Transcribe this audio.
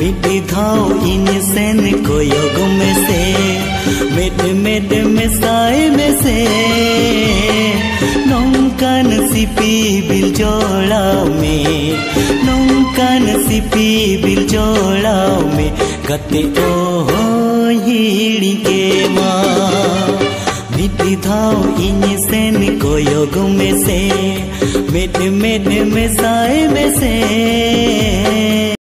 मिट धाव इन सेन कोयोग में से मेट मेट में साए में से नौकान सिपी बिल जोड़ाव में नौकान सिपी बिल जोड़ाव में कते ओ हिड़ी के माँ मिट धाव इन सेन कोयोग में से मेट मेट में साए में से।